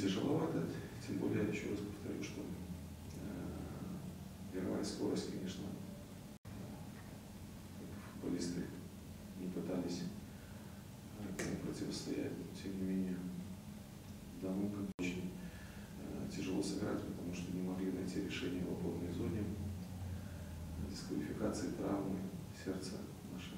тяжеловато, тем более, еще раз повторю, что мировая скорость, конечно, футболисты не пытались этому противостоять, но тем не менее, в данном контексте очень тяжело сыграть, потому что не могли найти решение в опорной зоне, дисквалификации, травмы, сердце наше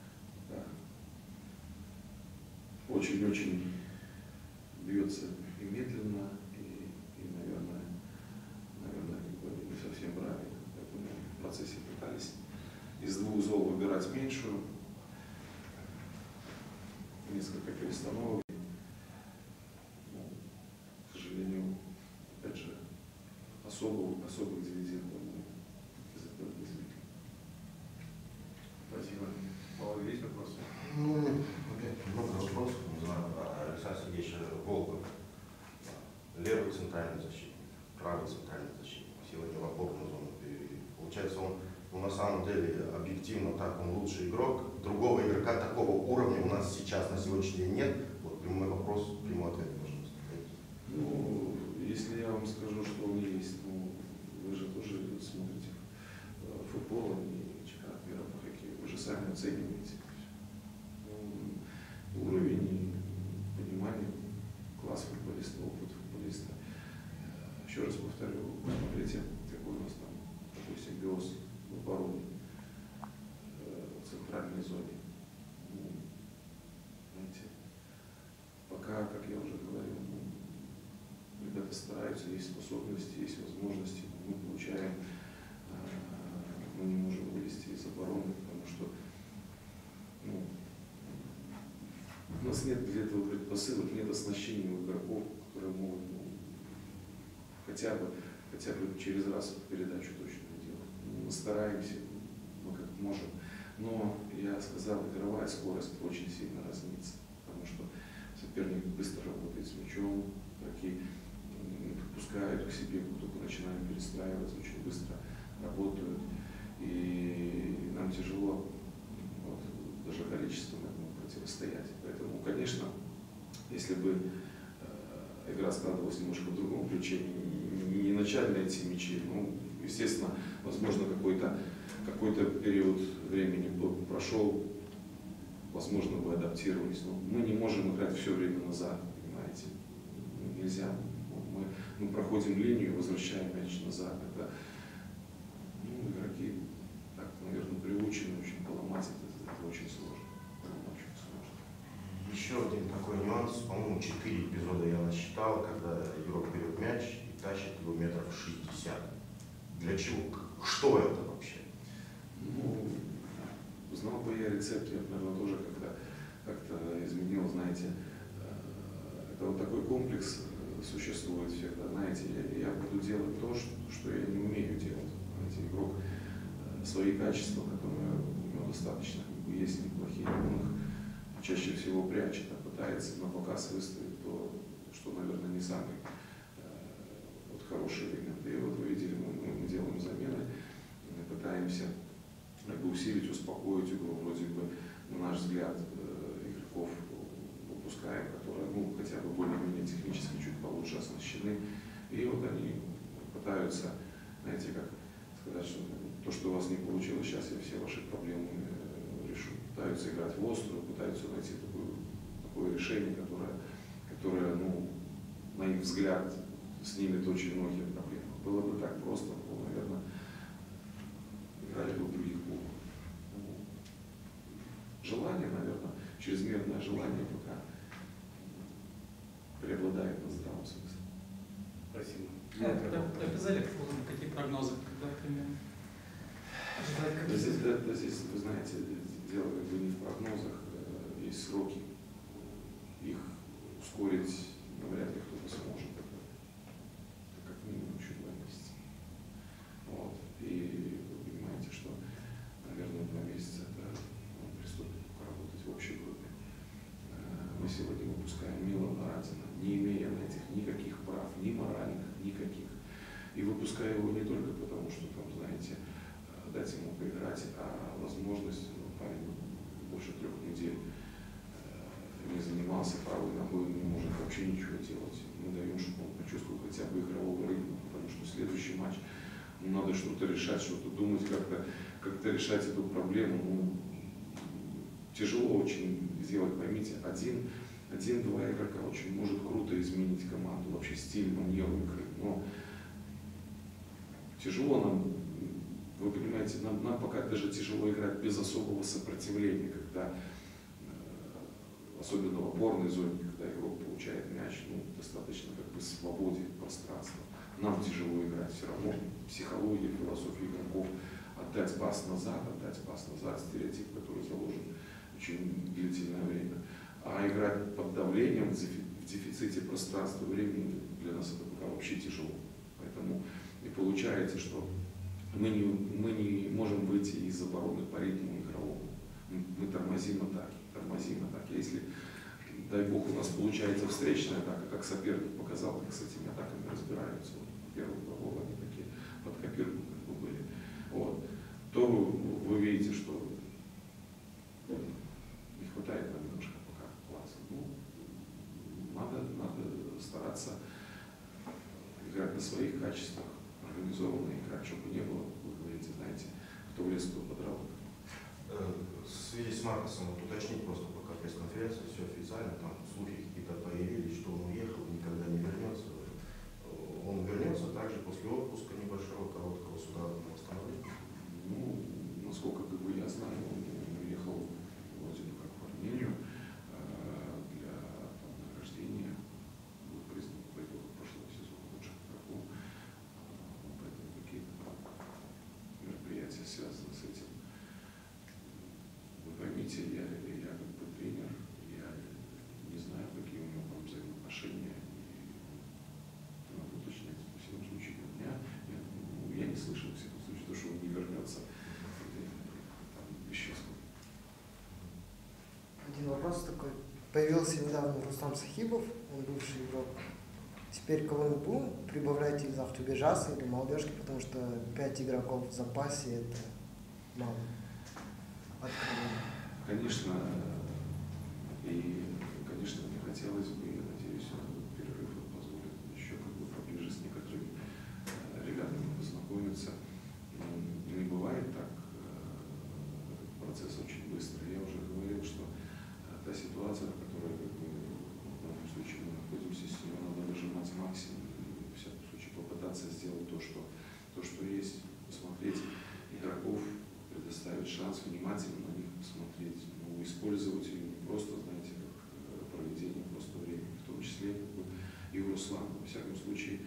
очень-очень бьется и медленно, и наверное, не совсем правильно. Поэтому в процессе пытались из двух зол выбирать меньшую, несколько перестановок. Но, к сожалению, опять же, особых дивидендов мы из этого не извлекли. Спасибо. Павел, есть вопросы? Ну, опять много вопросов. Не знаю, Александр Сергеевич Волков, левый центральный защитник, правый центральный защитник, сегодня в опорную зону перевели. Получается, он на самом деле объективно так, он лучший игрок. Другого игрока такого уровня у нас сейчас на сегодняшний день нет. Вот прямой вопрос, прямой ответ, пожалуйста. Ну, если я вам скажу, что он есть, ну, вы же тоже смотрите футбол, а не чемпионат мира по хоккею. Вы же сами оцениваете уровень и понимание, класс футболиста, опыт футболиста. Еще раз повторю, посмотрите, какой у нас там такой симбиоз в обороне, в центральной зоне. Ну, знаете, пока, как я уже говорил, ребята стараются, есть способности, есть возможности, мы получаем, мы не можем вылезти из обороны, потому что у нас нет для этого предпосылок, нет оснащения у игроков, которые могут хотя бы через раз передачу точно делать. Мы стараемся, мы как можем. Но я сказал, игровая скорость очень сильно разнится, потому что соперник быстро работает с мячом, игроки подпускают к себе, только начинаем перестраиваться, очень быстро работают. И нам тяжело даже количеством этому противостоять. Поэтому, конечно, если бы игра складывалась немножко в другом ключе, не начали эти мячи, ну, естественно, возможно, какой-то период времени прошел, возможно, бы адаптировались, но мы не можем играть все время назад, понимаете, нельзя. Мы проходим линию, возвращаем мяч назад. Это, игроки так, наверное, приучены очень поломать это очень сложно. Еще один такой нюанс, по-моему, 4 эпизода я насчитал, когда игрок берет мяч и тащит его 60 метров. Для чего? Что это вообще? Ну, знал бы я рецепт, я, наверное, тоже как-то изменил, знаете, это вот такой комплекс существует всегда, знаете, я буду делать то, что я не умею делать. Знаете, игрок свои качества, которые у него достаточно есть, неплохие, он их чаще всего прячет, а пытается на показ выставить то, что, наверное, не самый хороший элемент. И вот вы видели, мы делаем замены, мы пытаемся усилить, успокоить игру, вроде бы, на наш взгляд, игроков выпускаем, которые, хотя бы более-менее технически чуть получше оснащены. И вот они пытаются, знаете, как сказать, что то, что у вас не получилось, сейчас я все ваши проблемы решу. Пытаются играть в острую, пытаются найти такое решение, которое, на их взгляд, снимет очень многие проблемы. Было бы так просто, наверное, играли бы в других клубах. Желание, наверное, чрезмерное желание пока преобладает на здравом смысле. Спасибо. Какие прогнозы, когда примерно? Здесь, вы знаете, дело как бы не в прогнозах, есть сроки. Их ускорить навряд ли кто-то сможет. Это как минимум еще 2 месяца. Вот. И вы понимаете, что, наверное, 2 месяца это приступит работать в общей группе. Мы сегодня выпускаем Милана Радина, не имея на этих никаких прав, ни моральных, никаких. И выпускаю его не только потому, что там, знаете, дать ему поиграть, а возможность, парень больше 3 недель не занимался правой ногой, он не может вообще ничего делать. Мы даем, чтобы он почувствовал хотя бы игрового ритма, потому что следующий матч надо что-то решать, что-то думать, как-то решать эту проблему. Ну, тяжело очень сделать, поймите, один-два игрока очень может круто изменить команду, вообще стиль, манеру игры, но тяжело нам, вы понимаете, нам пока даже тяжело играть без особого сопротивления, когда, особенно в опорной зоне, когда игрок получает мяч, ну, достаточно как бы свободе пространства. Нам тяжело играть все равно. Психология, философия игроков, отдать пас назад, стереотип, который заложен очень длительное время. А играть под давлением, в дефиците пространства и времени, для нас это пока вообще тяжело. Поэтому и получается, что мы не можем выйти из обороны по ритму игровому. Мы тормозим атаки. Если, дай бог, у нас получается встречная атака, как соперник показал, как с этими атаками разбираются. Первые два гола они такие под копирку как бы были. Вот. То вы видите, что не хватает нам немножко пока класса. Ну, надо стараться играть на своих качествах, организованно играть, чтобы не было, вы говорите, знаете, кто в лес, кто по дорогам. В связи с Маркосом, вот уточнить просто пока пресс-конференция, все официально, там слухи какие-то появились, что он уехал, никогда не вернется. Он вернется также после отпуска небольшого, короткого суда на восстановление. Ну, насколько как бы я знаю, он уехал вроде бы как в Армению для там, награждения, был признан по итогу прошлого сезона лучшим игроком. Поэтому какие-то там мероприятия связаны с этим. Вы поймите, я как бы тренер, я не знаю, какие у него там взаимоотношения, и надо уточнять. В всяком случае, у меня, я не слышал, в всяком случае, то, что он не вернется, там, исчезло. Один вопрос такой. Появился недавно Рустам Сахибов, он бывший игрок. Теперь кого-нибудь прибавляйте из Ахтубежаса или молодежки, потому что 5 игроков в запасе это мало. Конечно, мне хотелось бы, я надеюсь, этот перерыв позволит еще как бы поближе с некоторыми ребятами познакомиться. Не бывает так, процесс очень быстрый. Я уже говорил, что та ситуация, в которой как бы, в данном случае мы находимся, с нее надо выжимать максимум, и, в всяком случае попытаться сделать то, что есть, посмотреть игроков, предоставить шанс внимательно на них посмотреть, ну, использовать ее не просто, знаете, как проведение просто времени, в том числе как бы, и у Руслана. Во всяком случае,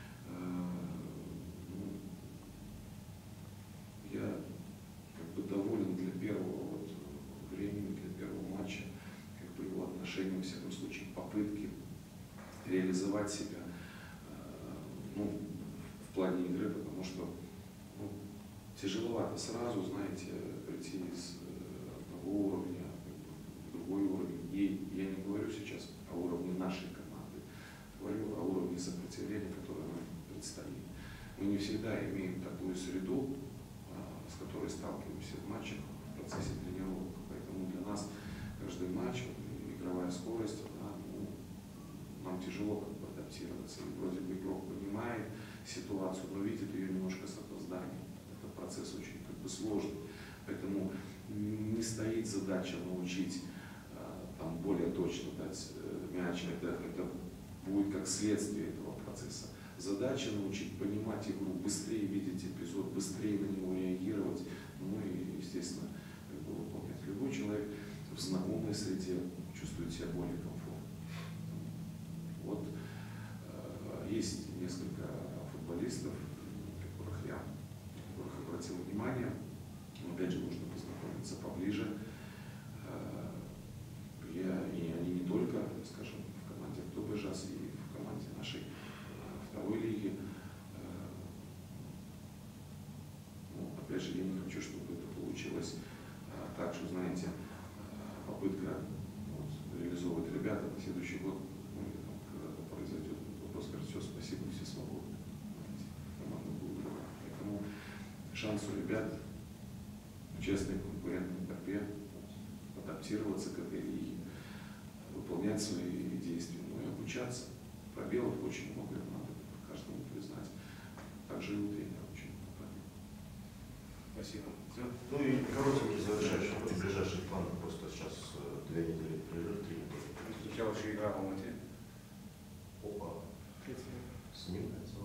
ну, я как бы доволен для первого вот времени, для первого матча, как бы его отношения, во всяком случае, попытки реализовать себя, ну, в плане игры, потому что ну, тяжеловато сразу, знаете, прийти из одного уровня в другой уровень. И я не говорю сейчас о уровне нашей команды, говорю о уровне сопротивления, которое нам предстоит. Мы не всегда имеем такую среду, с которой сталкиваемся в матчах, в процессе тренировок. Поэтому для нас каждый матч, игровая скорость, ну, нам тяжело как бы адаптироваться. И вроде бы игрок понимает ситуацию, но видит ее немножко с опозданием. Этот процесс очень как бы сложный. Поэтому не стоит задача научить там, более точно дать мяч. Это будет как следствие этого процесса. Задача научить понимать игру, быстрее видеть эпизод, быстрее на него реагировать, ну и, естественно, как бы выполнять. Любой человек в знакомой среде чувствует себя более комфортно. Вот есть несколько футболистов, которых я обратил внимание. Но опять же, нужно познакомиться поближе. И они не только, скажем, в команде Ахтубежас, и в команде нашей второй лиги. Ну, опять же, я не хочу, чтобы это получилось так, что, знаете, попытка вот, реализовывать ребята на следующий год, ну, или там, когда-то произойдет вопрос, скажет, все, спасибо, все свободны. Команда будет играть. Поэтому шанс у ребят в честной конкурентной борьбе адаптироваться к этой лиге. Вы выполнять свои действия, но и обучаться. Пробелов очень много, это надо каждому признать. Также и у тренера очень много пробелов. Спасибо. Все? Ну и коротенький завершающий, ближайший план, просто сейчас 2 недели перерыв, 3 недели. Сначала еще игра в Алмате. Опа, снимается.